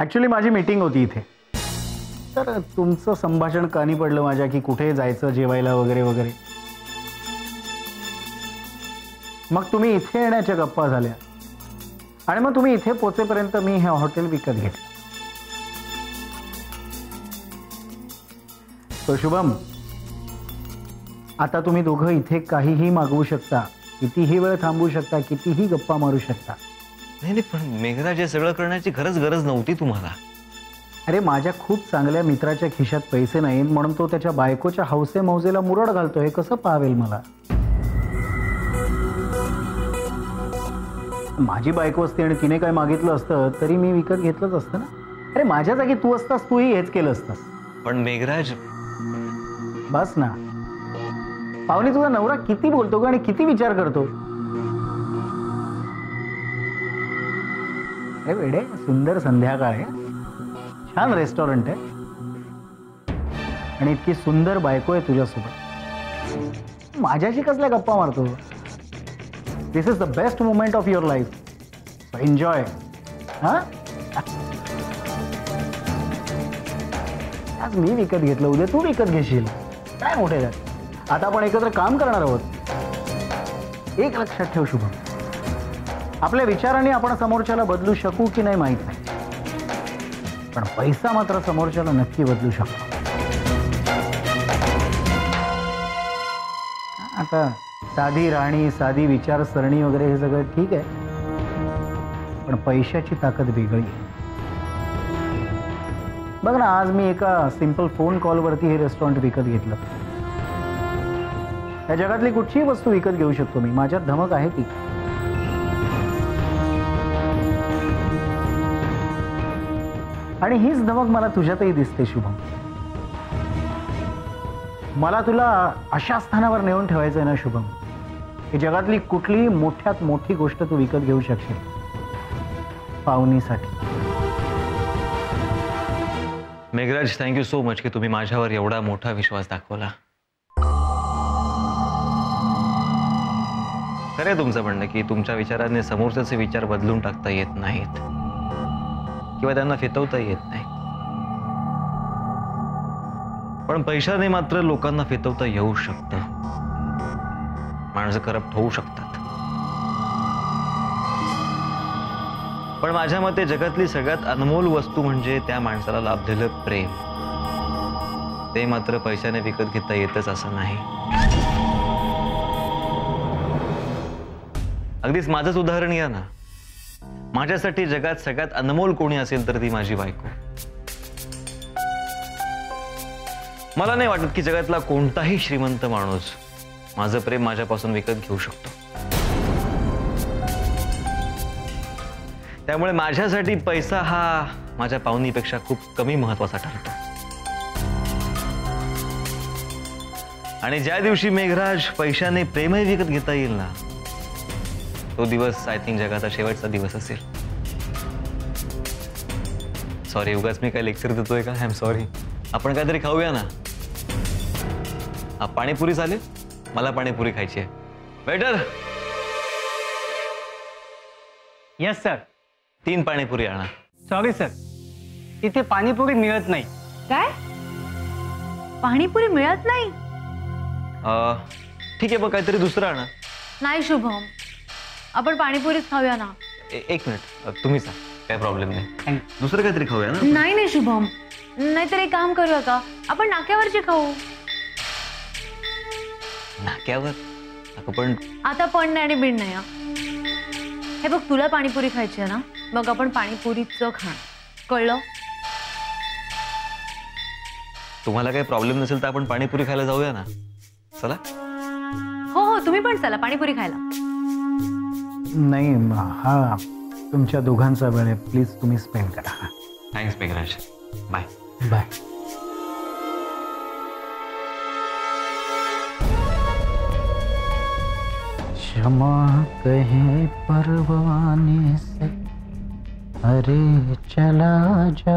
Actually माझी meeting होती इथे, तर तुमचं संभाषण कानी पडलं माझ्या की कुठे जायचं जेवायला वगैरे वगैरे. मग तुम्ही इथे येण्याच्या गप्पा झाल्या आणि मग तुम्ही इथे पोचेपर्यंत मी हे हॉटेल विकत घेतलं. तो शुभम, आता तुम्ही दोघं इथे काहीही मागवू शकता, कितीही वेळ थांबू शकता, कितीही गप्पा मारू शकता. नाही नाही, पण मेघराज हे सगळं करण्याची गरज नव्हती तुम्हाला. अरे माझ्या खूप चांगल्या मित्राच्या खिशात पैसे नाहीत म्हणून तो त्याच्या बायकोच्या हौसे मौजेला मुरड घालतो, हे कसं पाहावेल मला? माझी बायको असते आणि तिने काय मागितलं असतं तरी मी विकत घेतलंच असतं ना. अरे माझ्या जागी तू असतास तूही हेच केलं असतास. पण मेघराज, बस ना पाहुणे, तुझा नवरा किती बोलतो ग आणि किती विचार करतो. अरे वेडे, सुंदर संध्याकाळ आहे, छान रेस्टॉरंट आहे आणि इतकी सुंदर बायको आहे तुझ्यासोबत, माझ्याशी कसल्या गप्पा मारतो? This is the best moment of your life, so enjoy. हा, आज मी विकत घेतलं, उद्या तू विकत घेशील, काय मोठे झाले. आता आपण एकत्र काम करणार आहोत. एक लक्षात ठेव शुभम, आपल्या विचारांनी आपण समोरच्याला बदलू शकू की नाही माहित नाही, पण पैसा मात्र समोरच्याला नक्की बदलू शकतो. आता साधी राहणी, साधी विचारसरणी वगैरे हे सगळं ठीक आहे, पण पैशाची ताकद वेगळी आहे. बघ ना, आज मी एका सिंपल फोन कॉलवरती हे रेस्टॉरंट विकत घेतलं. या जगातली कुठचीही वस्तू विकत घेऊ शकतो मी, माझ्यात धमक आहे ती. आणि हीच धमक मला तुझ्यातही दिसते शुभम. मला तुला अशा स्थानावर नेऊन ठेवायचं आहे ना शुभम, की जगातली कुठलीही मोठ्यात मोठी गोष्ट तू विकत घेऊ शकशील पाहुणीसाठी. मेघराज, थँक्यू सो मच की तुम्ही माझ्यावर एवढा मोठा विश्वास दाखवला. खरं तुमचं म्हणणं की तुमच्या विचारांनी समोरच्याचे विचार बदलून टाकता येत नाहीत किंवा त्यांना फितवता येत नाही, पण पैशाने मात्र लोकांना फितवता येऊ शकतं. माणसं करप्ट होऊ शकतात. पण माझ्या मते जगातली सगळ्यात अनमोल वस्तू म्हणजे त्या माणसाला लाभलेलं प्रेम. ते मात्र पैशाने विकत घेता येतच असं नाही. अगदीच माझंच उदाहरण घ्या ना. माझ्यासाठी जगात सगळ्यात अनमोल कोणी असेल तर ती माझी बायको. मला नाही वाटत की जगातला कोणताही श्रीमंत माणूस माझं प्रेम माझ्यापासून विकत घेऊ शकतो. त्यामुळे माझ्यासाठी पैसा हा माझ्या पाहुणीपेक्षा खूप कमी महत्वाचा ठरतो. आणि ज्या दिवशी मेघराज पैशाने प्रेमही विकत घेता येईल ना, तो दिवस आय थिंक जगाचा शेवटचा दिवस असेल. सॉरी, उगाच मी काय लेक्चर देतोय का? I am sorry. आपण काहीतरी खाऊया ना. पाणीपुरी चालेल? मला पाणीपुरी खायची आहे. Waiter, yes sir. 3 पाणीपुरी आणा. सॉरी सर, इथे पाणीपुरी मिळत नाही. काय? पाणीपुरी मिळत नाही? ठीक आहे, मग काहीतरी दुसरं आणा. नाही शुभम, आपण पाणीपुरीच खाऊया ना. एक मिनिट, तुम्ही सांग, काय प्रॉब्लेम नाही. दुसरं काहीतरी खाऊया ना. नाही नाही शुभम, नाहीतर एक काम करूया का, आपण नाक्यावरची खाऊ. नाक्यावर? पण आता पण नाही आणि बिन नाही. हे बघ, तुला पाणीपुरी खायची आहे ना, मग आपण पाणीपुरीचं खाण, कळलं? तुम्हाला काही प्रॉब्लेम नसेल तर आपण पाणीपुरी खायला जाऊया ना. चला. हो हो, तुम्ही पण चला पाणीपुरी खायला. नाही, हा तुमच्या दोघांचा वेळ आहे, प्लीज तुम्ही स्पेंड करा. थँक्स मेघराज. Bye bye. क्षमा कहे परवाने से अरे चला जा,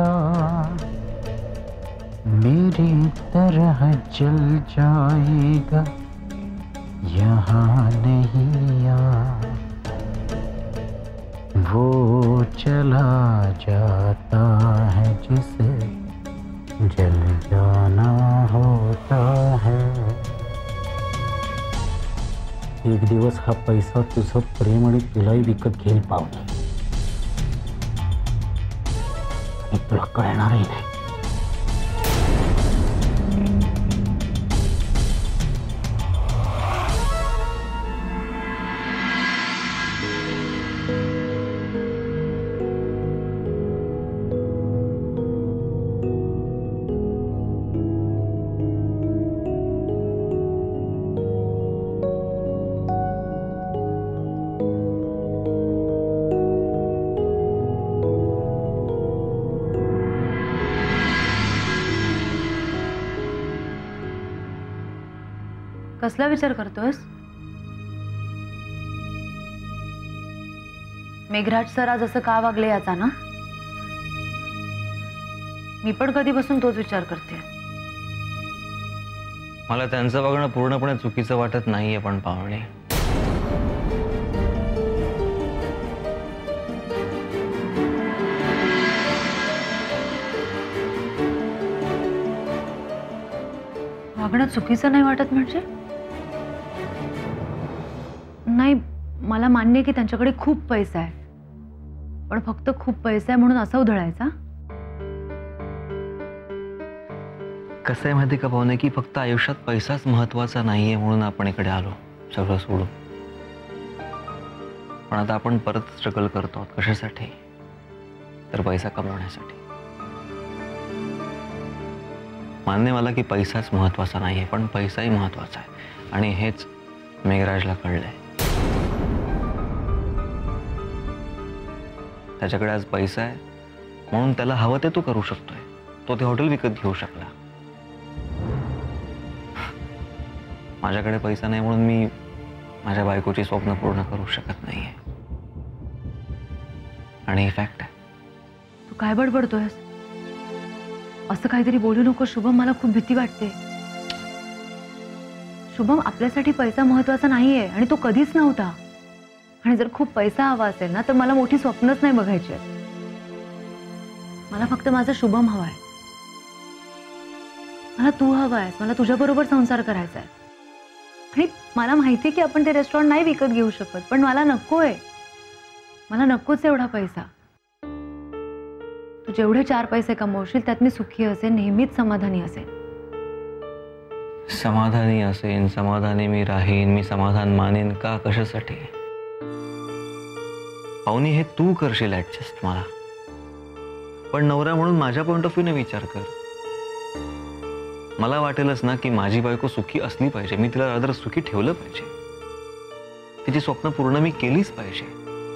मेरी तरह जल जाएगा यहाँ नहीं आ. वो चला जाता है जिसे जल जाना होता है. एक दिवस हा पैसा तुझं प्रेम आणि तुलाही विकत घेईल पाहुणे. आणि तुला कळणारही नाही. कसला विचार करतोयस? मेघराज सर आज असं का वागले याचा ना? मी पण कधीपासून तोच विचार करते. मला त्यांचं वागणं पूर्णपणे चुकीचं वाटत नाहीये, पण पाहुणे वागणं चुकीचं नाही वाटत म्हणजे? नाही, मला मान्य आहे की त्यांच्याकडे खूप पैसा आहे, पण फक्त खूप पैसा आहे म्हणून असा उधळायचा? कसं आहे माहिती का पाहुणे, की फक्त आयुष्यात पैसाच महत्वाचा नाहीये म्हणून आपण इकडे आलो सगळं सोडून. पण आता आपण परत स्ट्रगल करतो आहोत. कशासाठी? तर पैसा कमवण्यासाठी. मान्य मला की पैसाच महत्वाचा नाहीये, पण पैसाही महत्वाचा आहे आणि हेच मेघराजला कळलंय. त्याच्याकडे आज पैसा आहे म्हणून त्याला हवं ते तो करू शकतोय. तो ते हॉटेल विकत घेऊ शकला. माझ्याकडे पैसा नाही म्हणून मी माझ्या बायकोची स्वप्न पूर्ण करू शकत नाहीये. आणि ही फॅक्ट आहे. तू काय बडबडतोयस? असं काहीतरी बोलू नको शुभम, मला खूप भीती वाटते. शुभम, आपल्यासाठी पैसा महत्वाचा नाहीये आणि तो कधीच नव्हता. आणि जर खूप पैसा हवा असेल ना तर मला मोठी स्वप्नच नाही बघायची. मला फक्त माझा शुभम हवाय. मला तू हवायस. मला तुझ्याबरोबर संसार करायचा आहे. आणि मला माहिती आहे की आपण ते रेस्टॉरंट नाही विकत घेऊ शकत, पण मला नकोय. मला नकोच एवढा पैसा. तू जेवढे 4 पैसे कमवशील त्यात मी सुखी असेन, नेहमीच समाधानी असेन. समाधानी असेन, समाधानी मी राहीन, मी समाधान मानेन का? कशासाठी? पाहुणी, हे तू करशील ऍडजस्ट मला, पण नवरा म्हणून माझ्या पॉइंट ऑफ व्ह्यूने विचार कर. मला वाटेलच ना की माझी बायको सुखी असली पाहिजे. मी तिला रादर सुखी ठेवलं पाहिजे. तिची स्वप्न पूर्ण मी केलीच पाहिजे.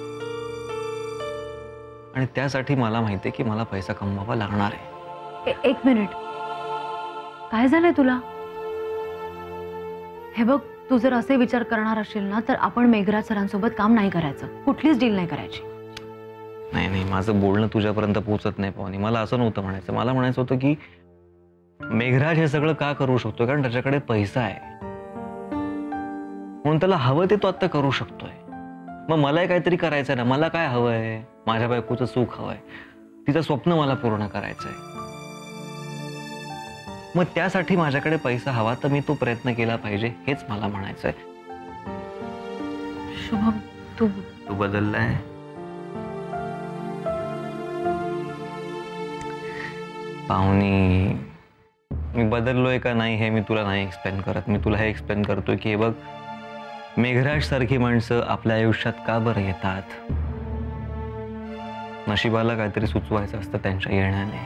आणि त्यासाठी मला माहिती आहे की मला पैसा कमवावा लागणार आहे. एक मिनिट, काय झालंय तुला? हे बघ, तू जर असे विचार करणार असेल ना तर आपण मेघराज सरांसोबत काम नाही करायचं. कुठलीच डील नाही करायची. नाही नाही, माझं बोलणं तुझ्यापर्यंत पोहोचत नाही पाहुणी. मला असं नव्हतं म्हणायचं. मला म्हणायचं होतं की मेघराज हे सगळं का करू शकतोय? कारण त्याच्याकडे पैसा आहे म्हणून त्याला हवं ते तो आता करू शकतोय. मग मलाही काहीतरी करायचंय ना. मला काय हवंय? माझ्या बायकोचं सुख हवंय. तिचं स्वप्न मला पूर्ण करायचंय. मग त्यासाठी माझ्याकडे पैसा हवा, तर मी तो प्रयत्न केला पाहिजे, हेच मला म्हणायचंय. शुभम, तू बदललाय. पाहुणी, मी बदललोय का नाही हे मी तुला नाही एक्सप्लेन करत. मी तुला हे एक्सप्लेन करतोय की हे बघ, मेघराज सारखी माणसं आपल्या आयुष्यात का बरं येतात? नशिबाला काहीतरी सुचवायचं असतं त्यांच्या येण्याने.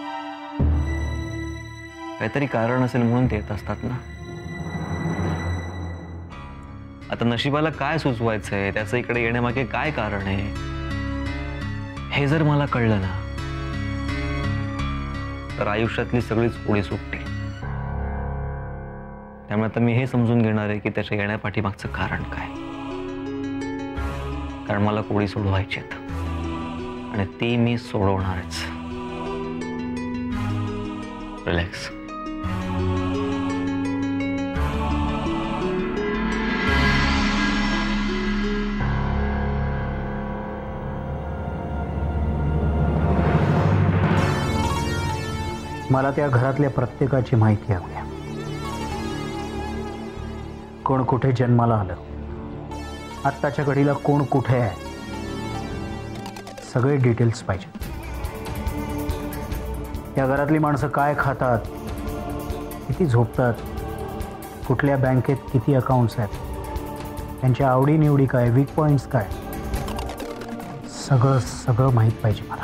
काहीतरी कारण असेल म्हणून ते येत असतात ना. आता नशिबाला काय सुचवायचंय, त्याचं इकडे येण्यामागे काय कारण आहे, हे जर मला कळलं ना तर आयुष्यातली सगळीच कोडी सुटते. त्यामुळे आता मी हे समजून घेणार आहे की त्याच्या येण्यापाठीमागचं कारण काय. कारण मला कोडी सोडवायची आहेत आणि ती मी सोडवणारच. रिलॅक्स. मला त्या घरातल्या प्रत्येकाची माहिती हवी आहे. कोण कुठे जन्माला आलं, आत्ताच्या घडीला कोण कुठे आहे, सगळे डिटेल्स पाहिजे. त्या घरातली माणसं काय खातात, किती झोपतात, कुठल्या बँकेत किती अकाउंट्स आहेत, त्यांच्या आवडीनिवडी काय, वीक पॉइंट्स काय, सगळं सगळं माहीत पाहिजे मला.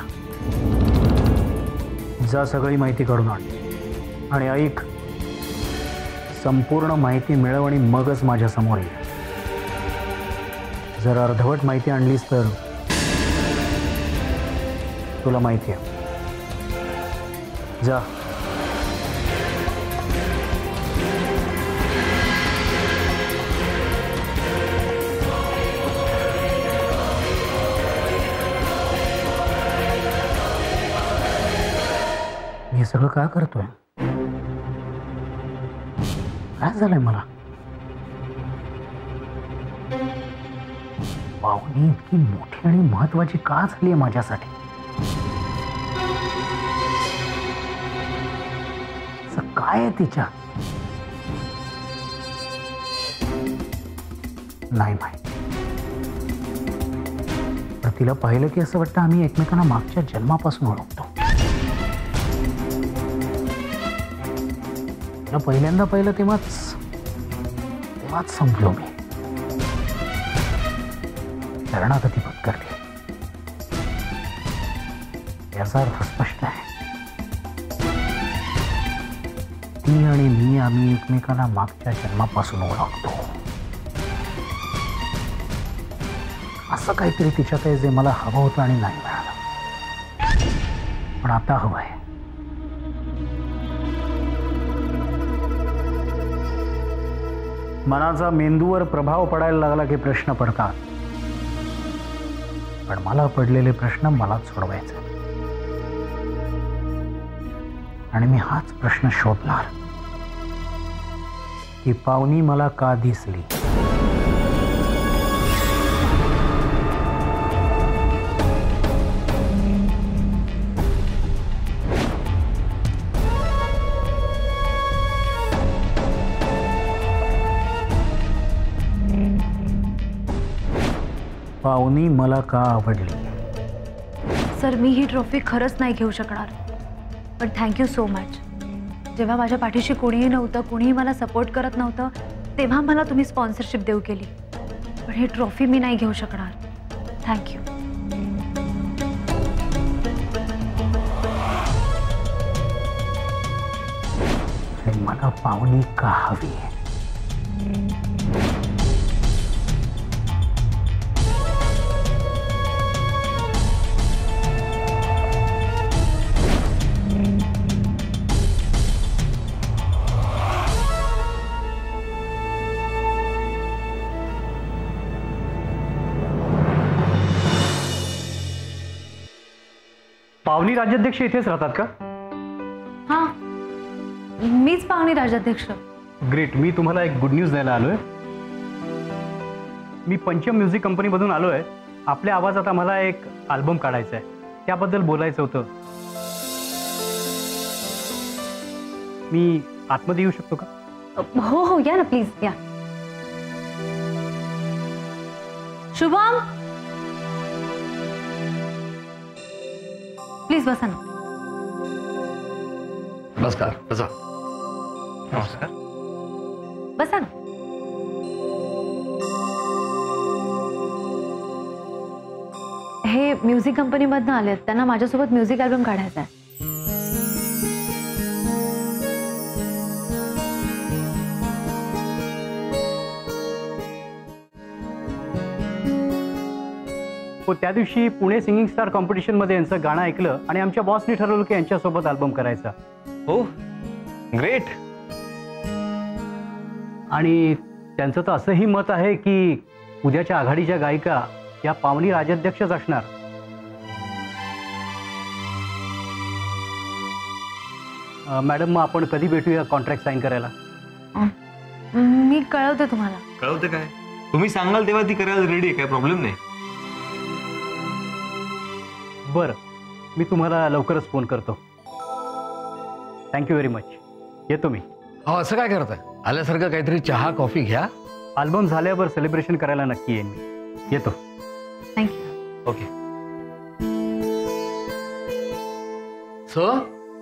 जा सगळी माहिती काढून आण आणि ऐक, संपूर्ण माहिती मिळव आणि मगच माझ्या समोर ये. जर अर्धवट माहिती आणलीस तर तुला माहिती आहे. जा. मी हे सगळं का करतोय? काय झालंय मला? पाहुणी इतकी मोठी आणि महत्वाची का झाली माझ्यासाठी? असं काय आहे तिच्या? नाही माहित. पण तिला पाहिलं की असं वाटतं आम्ही एकमेकांना मागच्या जन्मापासून ओळखतो. तिला पहिल्यांदा पाहिलं तेव्हाच संपलो मी. शरणागती पत्करली. याचा अर्थ स्पष्ट आहे, ती आणि मी आम्ही एकमेकांना मागच्या जन्मापासून ओळखतो. असं काहीतरी तिच्यात आहे जे मला हवं होतं आणि नाही मिळालं, पण आता हवं आहे. मनाचा मेंदूवर प्रभाव पडायला लागला की प्रश्न पडतात, पण मला पडलेले प्रश्न मलाच सोडवायचे आणि मी हाच प्रश्न शोधणार की पाहुणी मला का दिसली. पाहुणी मला का आवडली. सर, मी ही ट्रॉफी खरंच नाही घेऊ शकणार, पण थँक्यू सो मच. जेव्हा माझ्या पाठीशी कोणीही नव्हतं, कोणीही मला सपोर्ट करत नव्हतं, तेव्हा मला तुम्ही स्पॉन्सरशिप देऊ केली. पण ही ट्रॉफी मी नाही घेऊ शकणार. थँक्यू. मला पाहुणी का हवी आहे? पाहुणी राज्याध्यक्ष इथेच राहतात का? हां, मीच पाहुणी राज्याध्यक्ष. ग्रेट. मी तुम्हाला एक गुड न्यूज द्यायला आलोय. मी पंचम म्युझिक कंपनीमधून आलोय. आपल्या आवाजात आम्हाला एक अल्बम काढायचा आहे, त्याबद्दल बोलायचं होतं. मी आतमध्ये येऊ शकतो का? हो हो, या ना प्लीज, या. शुभम, प्लीज बसा ना. नमस्कार. बसा. नमस्कार. बसा ना. हे म्युझिक कंपनीमधनं आलेत, त्यांना माझ्यासोबत म्युझिक अल्बम काढायचा आहे. हो, त्या दिवशी पुणे सिंगिंग स्टार कॉम्पिटिशनमध्ये यांचं गाणं ऐकलं आणि आमच्या बॉसने ठरवलं की यांच्यासोबत अल्बम करायचा. हो, ग्रेट. आणि त्यांचं तर असंही मत आहे की उद्याच्या आघाडीच्या गायिका या पाहुणी राज्याध्यक्षच असणार. मॅडम, मग आपण कधी भेटूया कॉन्ट्रॅक्ट साईन करायला? मी कळवते तुम्हाला. कळवते काय? तुम्ही सांगाल तेव्हा ती करायला रेडी आहे, काय प्रॉब्लेम नाही. बरं, मी तुम्हाला लवकरच फोन करतो. Thank you very much. येतो मी. अहो असं काय करताय? आल्यासारखं काहीतरी चहा कॉफी घ्या. अल्बम झाल्यावर सेलिब्रेशन करायला नक्की येईन मी. येतो. थँक्यू. ओके. सर,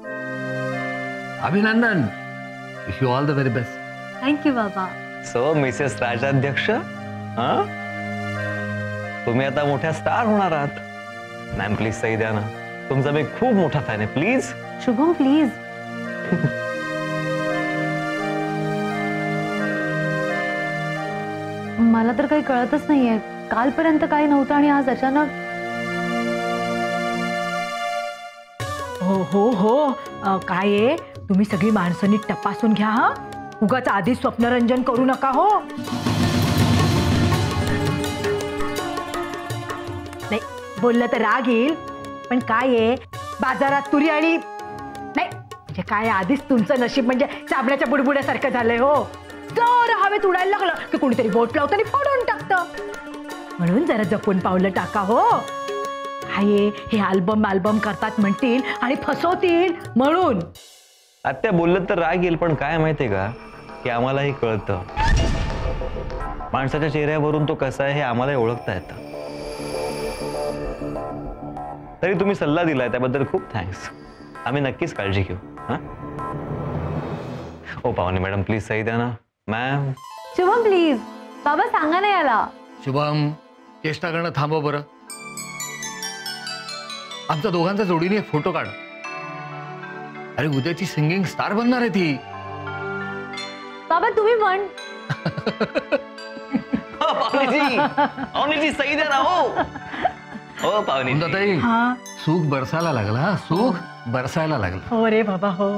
अभिनंदन. Wish you all the very best. Thank you बाबा. सो मिसेस राजाध्यक्ष, हा तुम्ही आता मोठ्या स्टार होणार आहात. मॅम प्लीज सही द्या ना, तुमचा मी खूप मोठा फॅन आहे. प्लीज. शुभम प्लीज. मला तर काही कळतच नाहीये. कालपर्यंत काही नव्हतं आणि आज अचानक. हो हो हो काय आहे, तुम्ही सगळी माणसं नीट तपासून घ्या हा. उगाच आधीच स्वप्नरंजन करू नका हो. नाही बोललं तर राग येईल, पण काय आहे बाजारात तुरी आणि नाही म्हणजे काय आधीच तुमचं नशीब म्हणजे चाबण्याच्या बुडबुड्यासारखं झालंय हो. जर हवेत उडायला लागलं की कोणीतरी बोट लावतं आणि फोडून टाकतं. म्हणून जरा जपून पावलं टाका हो. काय हे अल्बम करतात म्हणतील आणि फसवतील म्हणून. आत्या बोललं तर राग येईल, पण काय माहितीये का की आम्हालाही कळतं. माणसाच्या चेहऱ्यावरून तो कसा आहे हे आम्हालाही ओळखता येतं. तरी तुम्ही सल्ला दिलाय त्याबद्दल खूप थँक्स. आम्ही नक्कीच काळजी घेऊ. हा ओ पाहुणे मॅडम प्लीज सही द्या ना. मॅम. शुभम प्लीज. बाबा सांगा ना याला. शुभम, चेष्टा करणं थांबव बरं. आमच्या दोघांचा जोडीने एक फोटो काढ. अरे उद्याची सिंगिंग स्टार बनणार आहे ती. बाबा तुम्ही म्हण. पाहुणेची सही द्या ना. हो पाहुणे. ताई, हा सुख बरसायला लागला. सुख बरसायला लागला. हो रे बाबा हो.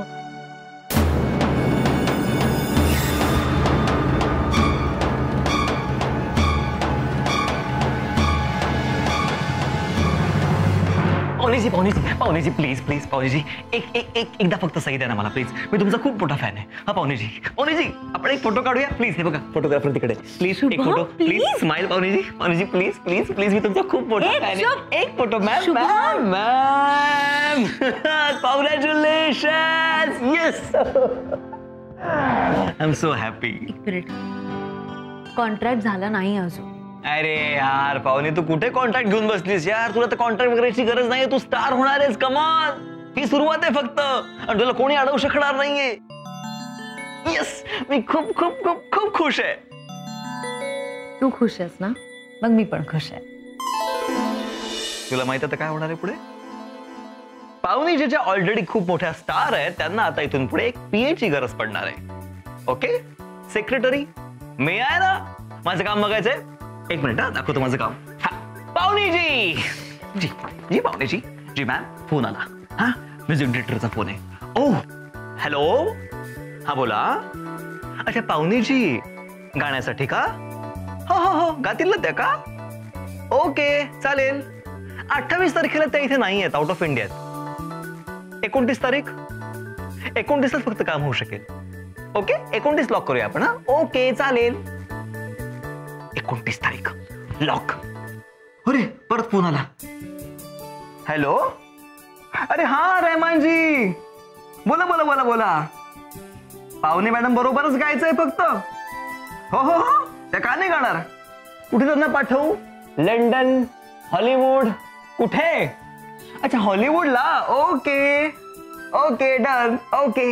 पाहुणेजी प्लीज प्लीज पाहुणेजी एकदा फक्त सही द्या ना मला प्लीज. मी तुमचा खूप मोठा फॅन आहे. हा पाहुणेजी आपण एक फोटो काढूया प्लीज. हे बघा फोटोग्राफर तिकडे. प्लीज एक फोटो प्लीज. स्माइल पाहुणेजी प्लीज प्लीज प्लीज. मी तुमचा खूप मोठा फॅन आहे. एक photo ma'am. Ma'am congratulations. Yes I am so happy. Contract झाला नाही अजून. अरे यार पाहुणे तू कुठे कॉन्ट्रॅक्ट घेऊन बसलीस यार. तुला तर कॉन्ट्रॅक्ट वगैरेची गरज नाहीये. तू स्टार होणार आहेस. कमाल. ही सुरुवात आहे फक्त आणि तुला कोणी अडवू शकणार नाहीये. येस मी खूप खूप खूप खूप खुश आहे. तू खुश आहेस ना? मग मी पण खुश आहे. तुला माहित आता काय होणार आहे पुढे? पाहुणे ज्या ऑलरेडी खूप मोठ्या स्टार आहेत त्यांना आता इथून पुढे एक पीए ची गरज पडणार आहे. ओके सेक्रेटरी मी आहे ना. माझं काम बघायचंय. एक मिनिट दाखवतो माझं काम. हा पाहुणेजी. जी जी पाहुणेजी. जी मॅम फोन आला. हा म्युझिक डिरेक्टरचा फोन आहे. Oh hello. हा बोला. अच्छा पाहुणेजी गाण्यासाठी का? हो हो हो गातील ना त्या का? ओके चालेल. 28 तारखेला त्या इथे नाही आहेत. आउट ऑफ इंडिया आहेत. 29 तारीख. 29लाच फक्त काम होऊ शकेल. ओके 29 लॉक करूया आपण. हा ओके चालेल. 29 तारीख लॉक. अरे परत फोन आला. हॅलो. अरे हा रहमानजी बोला बोला बोला बोला. पाहुणे मॅडम बरोबरच गायचंय फक्त. हो हो हो त्या का नाही गाणार. कुठे त्यांना पाठवू? लंडन हॉलिवूड कुठे? अच्छा हॉलिवूडला. Okay okay done. Okay.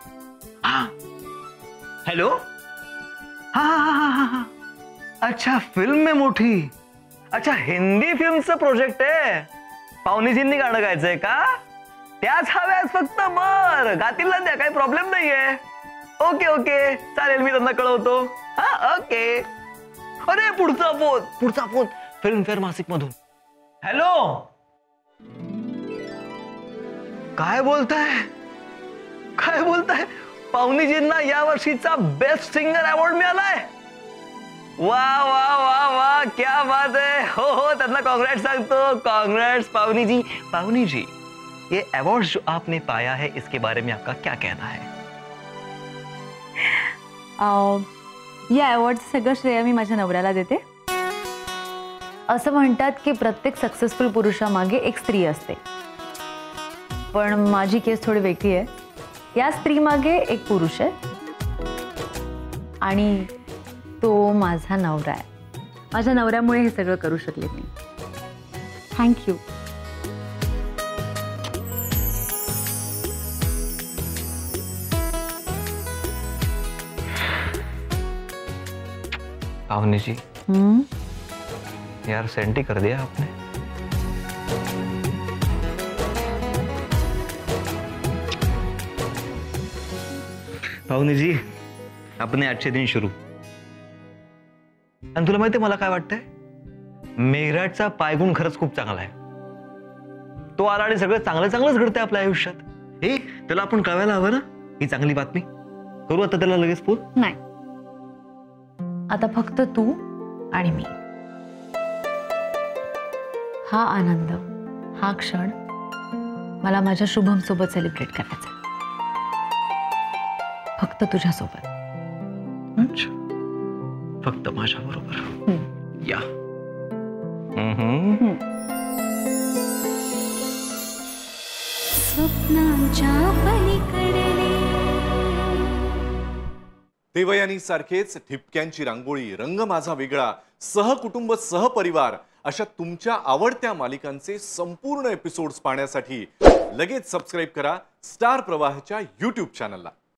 Hello. हा हा हा हा हा. अच्छा फिल्म में मोठी. अच्छा हिंदी फिल्मचं प्रोजेक्ट आहे. पाहुणेजींनी गाणं गायचंय का? त्याच हव्यात फक्त. बर गातील ना त्या. काही प्रॉब्लेम नाहीये. ओके ओके चालेल मी त्यांना कळवतो. हा ओके. अरे पुढचा फोन फिल्मफेअर मासिक मधून. हॅलो. काय बोलताय पाहुणेजींना या वर्षीचा बेस्ट सिंगर अवॉर्ड मिळालाय. वाह वाह वाह वाह क्या बात है. हो हो त्यांना कांग्रेट्स सांगतो. कांग्रेट्स पावनी जी ये अवार्ड जो आपने पाया है इसके बारे में आपका क्या कहना है? या अवॉर्डचं सगळं श्रेय मी माझ्या नवऱ्याला देते. असं म्हणतात की प्रत्येक सक्सेसफुल पुरुषामागे एक स्त्री असते, पण माझी केस थोडी वेगळी आहे. या स्त्री मागे एक पुरुष आहे आणि तो माझा नवरा आहे. माझ्या नवऱ्यामुळे हे सगळं करू शकले मी. थँक्यू. पावनी जी, यार सेंटी कर दिया आपने. पावनी जी, अपने अच्छे दिन शुरू. आणि तुला माहितीये मला काय वाटतंय, मेघराजचा पायगुण खरंच खूप चांगला आहे. तो आला आणि सगळं चांगलं चांगलंच घडतंय आपल्या आयुष्यात. हे त्याला आपण कळवायला हवं ना ही चांगली बातमी. करू आता त्याला लगेच फोन. नाही, आता फक्त तू आणि मी. हा आनंद, हा क्षण मला माझ्या शुभम सोबत सेलिब्रेट करायचा. फक्त तुझ्यासोबत. अच्छा, फक्त माझ्या बरोबर. या. स्वप्नांच्या पलीकडे देवयानी सारखेच ठिपक्यांची रांगोळी, रंग माझा वेगळा, सहकुटुंब सहपरिवार अशा तुमच्या आवडत्या मालिकांचे संपूर्ण एपिसोड्स पाहण्यासाठी लगेच सबस्क्राईब करा स्टार प्रवाहच्या YouTube चॅनलला.